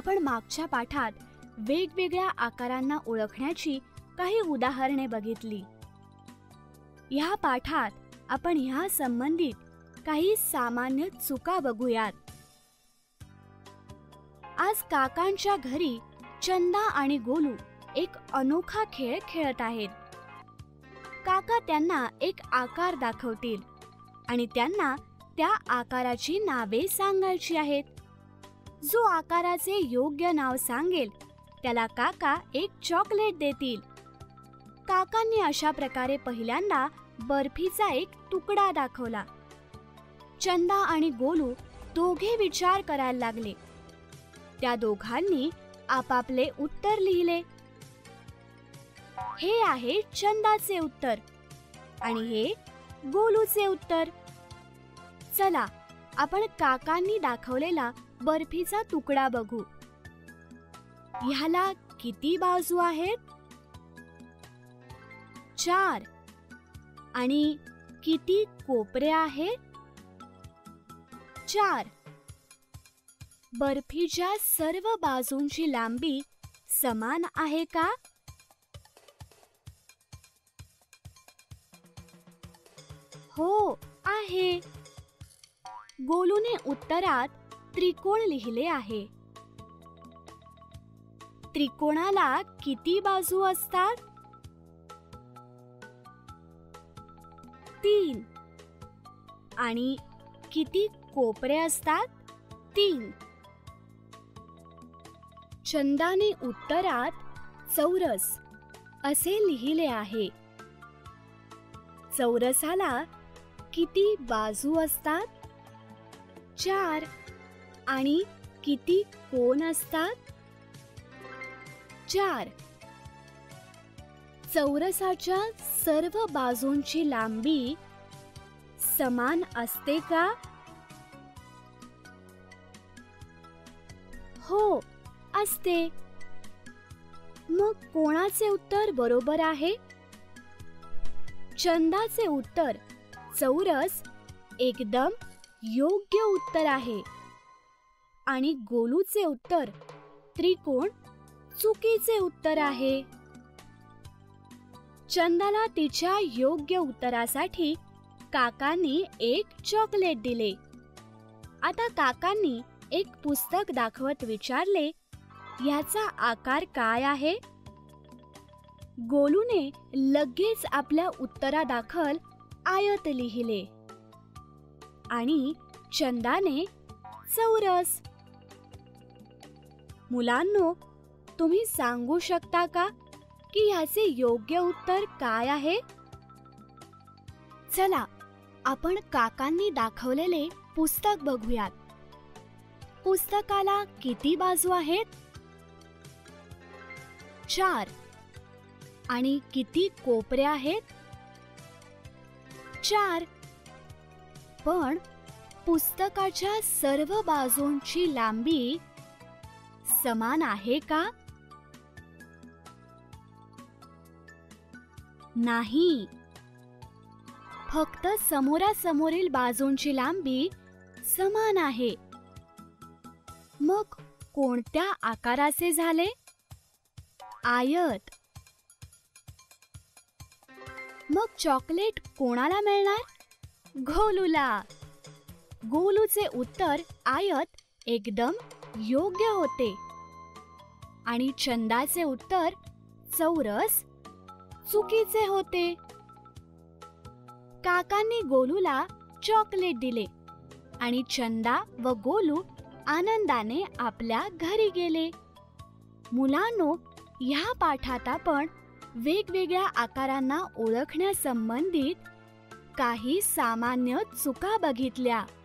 आपण मागच्या पाठात वेगवेगळ्या आकारांना ओळखण्याची काही उदाहरणे बघितली. ह्या पाठात आपण ह्या संबंधित काही सामान्य चुका बघूयात. आज काकांच्या घरी चंदा आणि गोलू एक अनोखा खेळ खेळत आहेत. काका त्यांना एक आकार दाखवतील आणि त्यांना त्या आकाराची नावे सांगायची आहेत. जो आकाराचे योग्य नाव सांगेल त्याला काका एक चॉकलेट देतील. काकांनी अशा प्रकारे पहिल्यांदा बर्फीचा एक तुकडा दाखवला. चंदा आणि गोलू दोघे विचार करायला लागले. त्या दोघांनी आपापले उत्तर लिहिले. हे आहे चंदाचे उत्तर आणि हे गोलूचे उत्तर. चला आपण काकांनी दाखवलेला बर्फीचा तुकडा बघू. ह्याला किती बाजू आहेत? 4. आणि किती कोपरे आहेत? 4. बर्फीच्या सर्व बाजूंची लांबी समान आहे का? हो आहे. गोलूने उत्तरात त्रिकोण लिहिले आहे. त्रिकोणाला किती बाजू असतात? 3. आणि किती कोपरे असतात? 3. चंदाने उत्तरात चौरस असे लिहिले आहे. चौरसाला किती बाजू असतात? 4. आणि किती कोन असतात? 4. चौरसाच्या सर्व बाजूंची लांबी समान असते का? हो असते. मग कोणाचे उत्तर बरोबर आहे? चंदाचे उत्तर चौरस एकदम योग्य उत्तर आहे आणि गोलूचे उत्तर त्रिकोण चुकीचे उत्तर आहे. चंदाला तिच्या योग्य उत्तरासाठी काकांनी एक चॉकलेट दिले. आता काकांनी एक पुस्तक दाखवत विचारले, याचा आकार काय आहे? गोलूने लगेच आपल्या उत्तरादाखल आयत लिहिले आणि चंदाने चौरस. मुलांनो, तुम्ही सांगू शकता का की ह्याचे योग्य उत्तर काय आहे? चला आपण काकांनी दाखवलेले पुस्तक बघूयात. पुस्तकाला किती बाजू आहेत? 4. आणि किती कोपरे आहेत? 4. पण पुस्तकाच्या सर्व बाजूंची लांबी समान आहे का? नाही. फक्त समोरासमोरील बाजूंची लांबी समान आहे. मग कोणत्या आकाराचे झाले? आयत. मग चॉकलेट कोणाला मिळणार? गोलूला. गोलूचे उत्तर आयत एकदम योग्य होते आणि चंदाचे उत्तर चौरस चुकीचे होते. काकांनी गोलूला चॉकलेट दिले आणि चंदा व गोलू आनंदाने आपल्या घरी गेले. मुलांनो, ह्या पाठात आपण वेगवेगळ्या आकारांना ओळखण्यासंबंधित काही सामान्य चुका बघितल्या.